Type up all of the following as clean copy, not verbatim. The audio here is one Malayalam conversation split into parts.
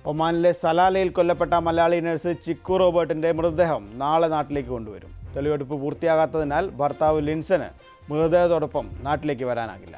ഒമാനിലെ സലാലയിൽ കൊല്ലപ്പെട്ട മലയാളി നഴ്സ് ചിക്കു റോബർട്ടിന്റെ മൃതദേഹം നാളെ നാട്ടിലേക്ക് കൊണ്ടുവരും. തെളിവെടുപ്പ് പൂർത്തിയാകാത്തതിനാൽ ഭർത്താവ് ലിൻസന് മൃതദേഹത്തോടൊപ്പം നാട്ടിലേക്ക് വരാനാകില്ല.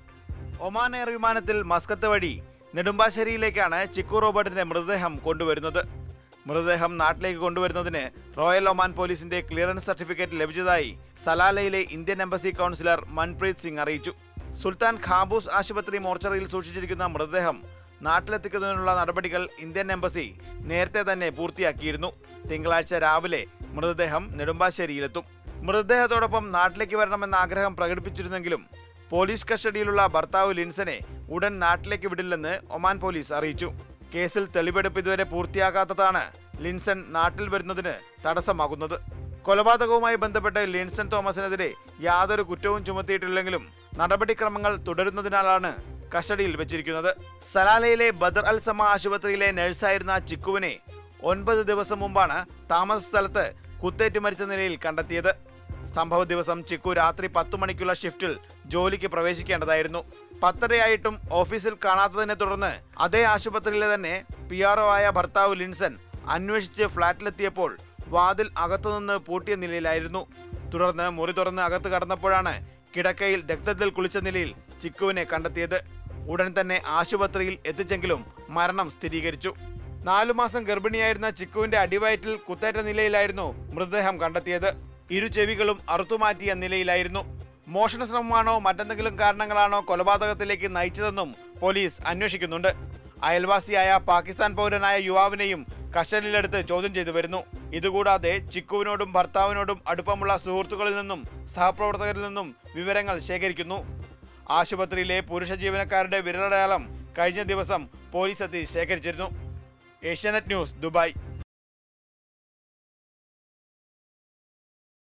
ഒമാൻ എയർ വിമാനത്തിൽ മസ്കത്ത് വഴി നെടുമ്പാശ്ശേരിയിലേക്കാണ് ചിക്കു റോബർട്ടിന്റെ മൃതദേഹം കൊണ്ടുവരുന്നത്. മൃതദേഹം നാട്ടിലേക്ക് കൊണ്ടുവരുന്നതിന് റോയൽ ഒമാൻ പോലീസിന്റെ ക്ലിയറൻസ് സർട്ടിഫിക്കറ്റ് ലഭിച്ചതായി സലാലയിലെ Indian embassy counsellor Manpreet Singh അറിയിച്ചു. സുൽത്താൻ ഖാബൂസ് ആശുപത്രി മോർച്ചറിയിൽ സൂക്ഷിച്ചിരിക്കുന്ന മൃതദേഹം നാട്ടിലെത്തിക്കുന്നതിനുള്ള നടപടികൾ ഇന്ത്യൻ എംബസി നേരത്തെ തന്നെ പൂർത്തിയാക്കിയിരുന്നു. തിങ്കളാഴ്ച രാവിലെ മൃതദേഹം നെടുമ്പാശ്ശേരിയിലെത്തും. മൃതദേഹത്തോടൊപ്പം നാട്ടിലേക്ക് വരണമെന്ന ആഗ്രഹം പ്രകടിപ്പിച്ചിരുന്നെങ്കിലും പോലീസ് കസ്റ്റഡിയിലുള്ള ഭർത്താവ് ലിൻസനെ ഉടൻ നാട്ടിലേക്ക് വിടില്ലെന്ന് ഒമാൻ പോലീസ് അറിയിച്ചു. കേസിൽ തെളിവെടുപ്പ് ഇതുവരെ പൂർത്തിയാകാത്തതാണ് ലിൻസൺ നാട്ടിൽ വരുന്നതിന് തടസ്സമാകുന്നത്. കൊലപാതകവുമായി ബന്ധപ്പെട്ട് ലിൻസൺ തോമസിനെതിരെ യാതൊരു കുറ്റവും ചുമത്തിയിട്ടില്ലെങ്കിലും നടപടിക്രമങ്ങൾ തുടരുന്നതിനാലാണ് കസ്റ്റഡിയിൽ വെച്ചിരിക്കുന്നത്. സലാലയിലെ ബദർ അൽ സമ ആശുപത്രിയിലെ നഴ്സായിരുന്ന ചിക്കുവിനെ 9 ദിവസം മുമ്പാണ് താമസ സ്ഥലത്ത് കുത്തേറ്റ് മരിച്ച നിലയിൽ കണ്ടെത്തിയത്. സംഭവ ദിവസം ചിക്കു രാത്രി 10 മണിക്കുള്ള ഷിഫ്റ്റിൽ ജോലിക്ക് പ്രവേശിക്കേണ്ടതായിരുന്നു. 10:30 ഓഫീസിൽ കാണാത്തതിനെ തുടർന്ന് അതേ ആശുപത്രിയിലെ തന്നെ PRO ആയ ഭർത്താവ് ലിൻസൺ അന്വേഷിച്ച് ഫ്ളാറ്റിലെത്തിയപ്പോൾ വാതിൽ അകത്തുനിന്ന് പൂട്ടിയ നിലയിലായിരുന്നു. തുടർന്ന് മുറി തുറന്ന് അകത്ത് കടന്നപ്പോഴാണ് കിടക്കയിൽ രക്തത്തിൽ കുളിച്ച നിലയിൽ ചിക്കുവിനെ കണ്ടെത്തിയത്. ഉടൻ തന്നെ ആശുപത്രിയിൽ എത്തിച്ചെങ്കിലും മരണം സ്ഥിരീകരിച്ചു. 4 മാസം ഗർഭിണിയായിരുന്ന ചിക്കുവിന്റെ അടിവയറ്റിൽ കുത്തേറ്റ നിലയിലായിരുന്നു മൃതദേഹം കണ്ടെത്തിയത്. ഇരു ചെവികളും അറുത്തുമാറ്റിയ നിലയിലായിരുന്നു. മോഷണ ശ്രമമാണോ മറ്റെന്തെങ്കിലും കാരണങ്ങളാണോ കൊലപാതകത്തിലേക്ക് നയിച്ചതെന്നും പോലീസ് അന്വേഷിക്കുന്നുണ്ട്. അയൽവാസിയായ പാകിസ്ഥാൻ പൗരനായ യുവാവിനെയും കസ്റ്റഡിയിലെടുത്ത് ചോദ്യം ചെയ്തു വരുന്നു. ഇതുകൂടാതെ ചിക്കുവിനോടും ഭർത്താവിനോടും അടുപ്പമുള്ള സുഹൃത്തുക്കളിൽ നിന്നും സഹപ്രവർത്തകരിൽ നിന്നും വിവരങ്ങൾ ശേഖരിക്കുന്നു. ആശുപത്രിയിലെ പുരുഷ ജീവനക്കാരുടെ വിരലടയാളം കഴിഞ്ഞ ദിവസം പോലീസ് എത്തി ശേഖരിച്ചിരുന്നു. Asianet news, Dubai.